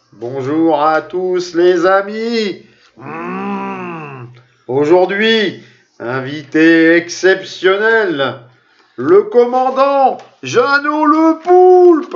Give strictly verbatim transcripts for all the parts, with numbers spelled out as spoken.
Bonjour à tous les amis. Mmh. Aujourd'hui, invité exceptionnel, le commandant Jeannot le Poulpe.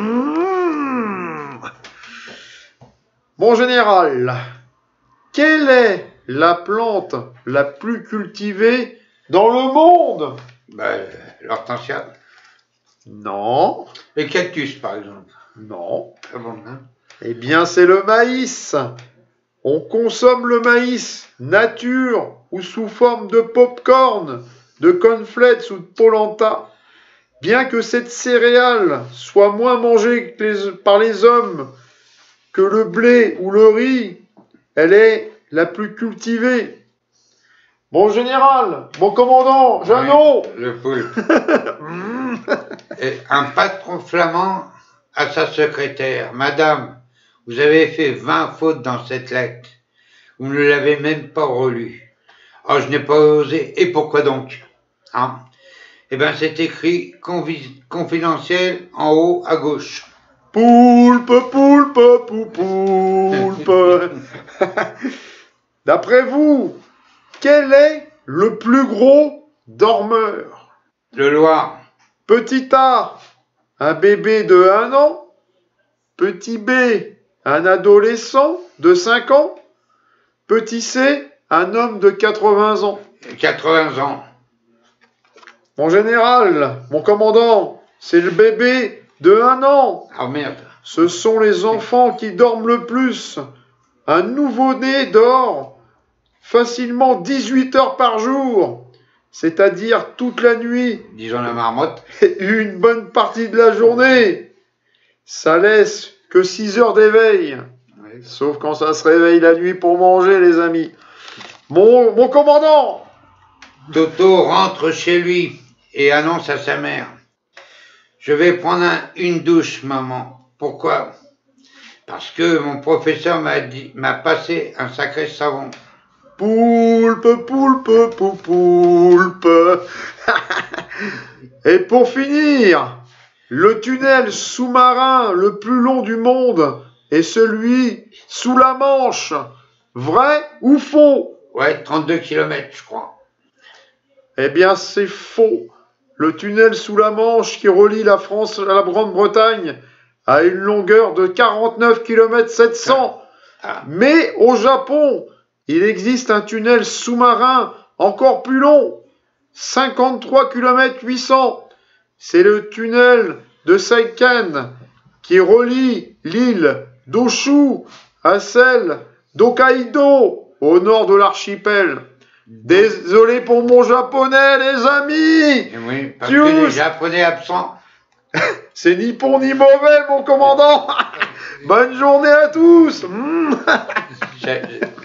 Mmh. Mon général, quelle est la plante la plus cultivée dans le monde? Ben, l'hortensia. Non. Les cactus, par exemple. Non. Ah bon, hein? Eh bien, c'est le maïs. On consomme le maïs nature ou sous forme de pop-corn, de cornflakes ou de polenta. Bien que cette céréale soit moins mangée que les, par les hommes que le blé ou le riz, elle est la plus cultivée. Mon général, mon commandant, Jeannot. Oui, le poulpe. Et un patron flamand à sa secrétaire. Madame, vous avez fait vingt fautes dans cette lettre. Vous ne l'avez même pas relue. Oh, je n'ai pas osé. Et pourquoi donc? Hein? Eh bien, c'est écrit confidentiel en haut à gauche. Poulpe, poulpe, poulpe, poulpe. D'après vous, quel est le plus gros dormeur? Le Loir. Petit A, un bébé de un an. Petit B, un adolescent de cinq ans. Petit C, un homme de quatre-vingts ans. quatre-vingts ans. Mon général, mon commandant, c'est le bébé de un an. Oh merde. Ce sont les enfants qui dorment le plus. Un nouveau-né dort facilement dix-huit heures par jour, c'est-à-dire toute la nuit. Disons la marmotte. Et une bonne partie de la journée. Ça laisse que six heures d'éveil. Oui. Sauf quand ça se réveille la nuit pour manger, les amis. Mon, mon commandant. Toto rentre chez lui et annonce à sa mère. Je vais prendre un, une douche, maman. Pourquoi? Parce que mon professeur m'a dit, m'a passé un sacré savon. Poulpe, poulpe, poulpe, poulpe. Et pour finir, le tunnel sous-marin le plus long du monde est celui sous la Manche. Vrai ou faux? Ouais, trente-deux kilomètres, je crois. Eh bien, c'est faux. Le tunnel sous la Manche qui relie la France à la Grande-Bretagne a une longueur de quarante-neuf kilomètres sept cents. Ah. Mais au Japon, il existe un tunnel sous-marin encore plus long, cinquante-trois kilomètres huit cents. C'est le tunnel de Seikan qui relie l'île d'Honshu à celle d'Hokkaido au nord de l'archipel. Désolé pour mon japonais, les amis. Et oui, parce Tchous. Que les japonais absents. C'est ni bon ni mauvais, mon commandant. Bonne journée à tous.